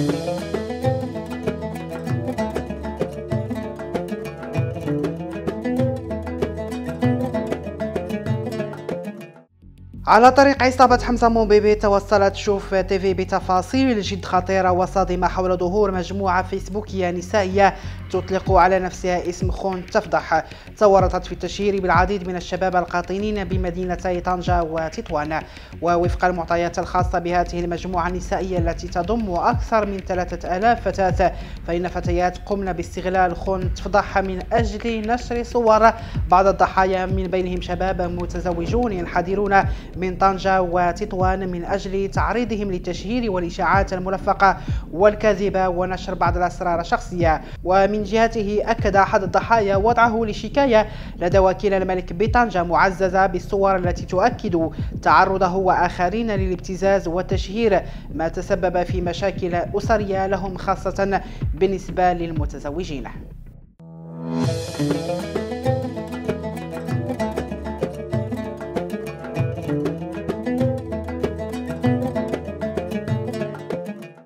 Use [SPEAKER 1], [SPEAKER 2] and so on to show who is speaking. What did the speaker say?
[SPEAKER 1] على طريق عصابة حمزة مومبيبي توصلت شوف تيفي بتفاصيل جد خطيرة وصادمة حول ظهور مجموعة فيسبوكية نسائية تطلق على نفسها اسم خون تفضح. تورطت في التشهير بالعديد من الشباب القاطنين بمدينتي طنجة وتطوان. ووفق المعطيات الخاصة بهذه المجموعة النسائية التي تضم أكثر من 3000 فتاة، فإن فتيات قمن باستغلال خون تفضح من أجل نشر صور بعض الضحايا، من بينهم شباب متزوجون ينحدرون من طنجة وتطوان من أجل تعريضهم للتشهير والإشاعات الملفقة والكاذبة ونشر بعض الأسرار الشخصية. ومن جهته أكد أحد الضحايا وضعه لشكاية لدى وكيل الملك بطنجة معززة بالصور التي تؤكد تعرضه وآخرين للابتزاز والتشهير، ما تسبب في مشاكل أسرية لهم خاصة بالنسبة للمتزوجين.